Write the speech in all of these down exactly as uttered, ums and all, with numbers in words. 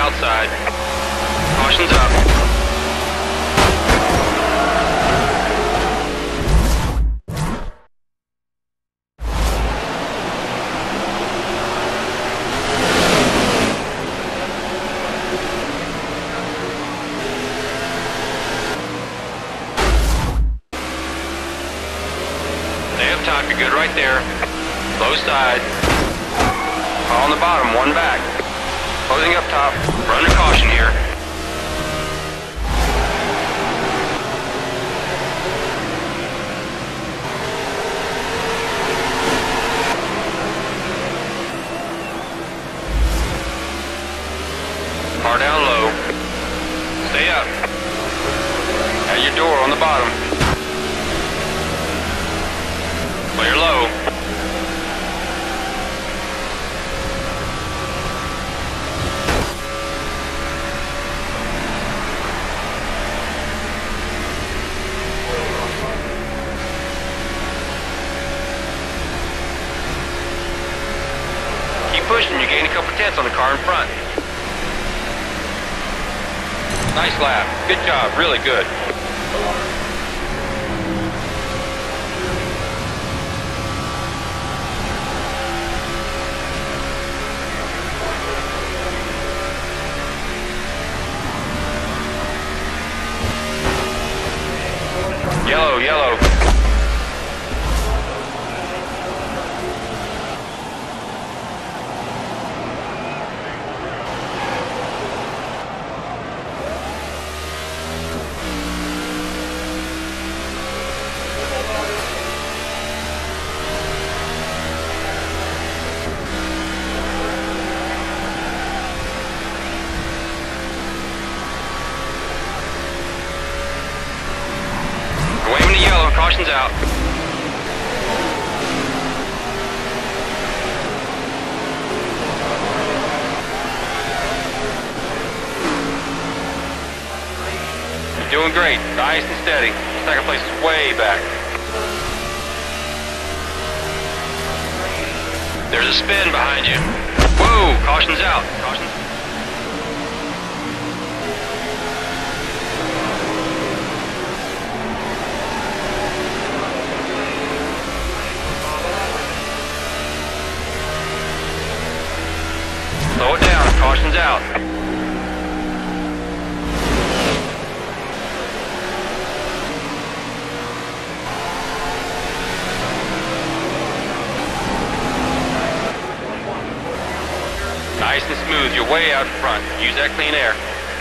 outside. Caution's up. Stay up top, you're good right there. Low side. On the bottom, one back. Closing up top. We're under caution here. Car down low. Stay up. At your door on the bottom. Clear low. Pushing, you gain a couple tenths on the car in front. Nice lap. Good job. Really good. Yellow, yellow. Caution's out. You're doing great. Nice and steady. Second place is way back. There's a spin behind you. Whoa! Caution's out. Caution's out. Slow it down, caution's out. Nice and smooth, you're way out in front. Use that clean air.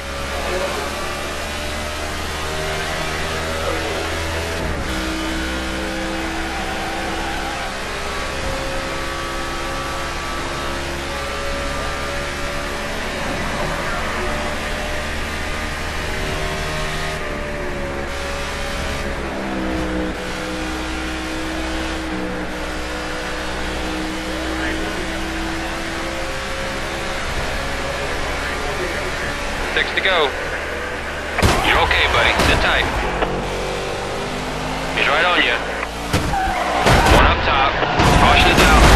Six to go. You're okay, buddy. Sit tight. He's right on you. One up top. Caution is out.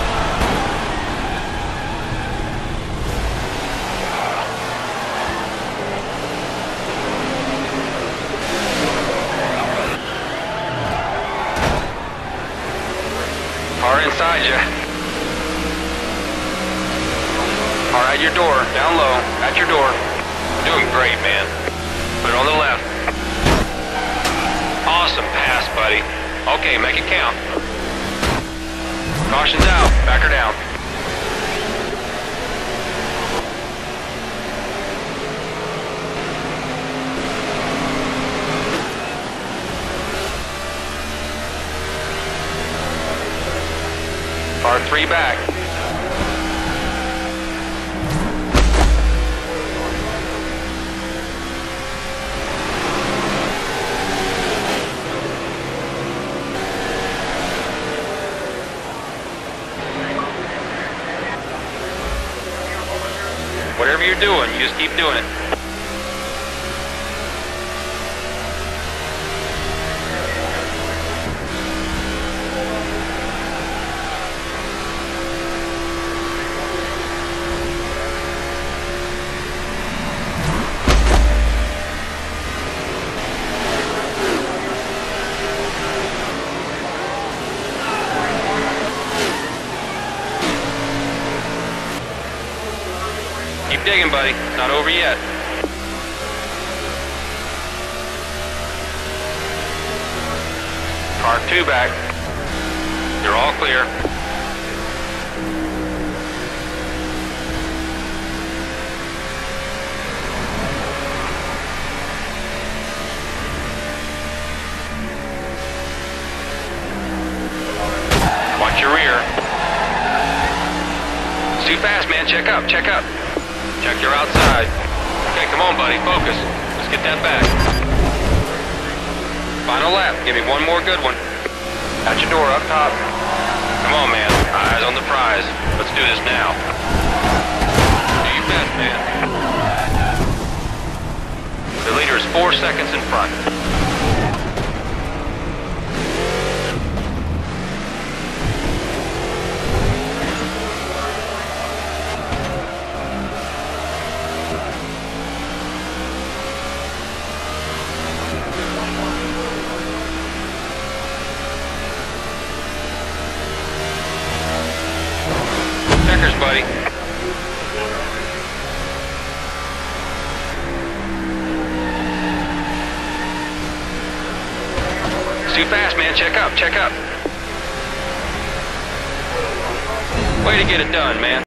Car inside you. Car at your door. Down low. At your door. Doing great, man. Put it on the left. Awesome pass, buddy. Okay, make it count. Caution's out. Back her down. Car three back. Whatever you're doing, you just keep doing it. Keep digging, buddy. It's not over yet. Car two back. You're all clear. Watch your rear. It's too fast, man. Check up, check up. Check your outside. Okay, come on, buddy. Focus. Let's get that back. Final lap. Give me one more good one. Got your door up top. Come on, man. Eyes on the prize. Let's do this now. Do your best, man. The leader is four seconds in front. Checkers, buddy. It's too fast, man. Check up, check up. Way to get it done, man.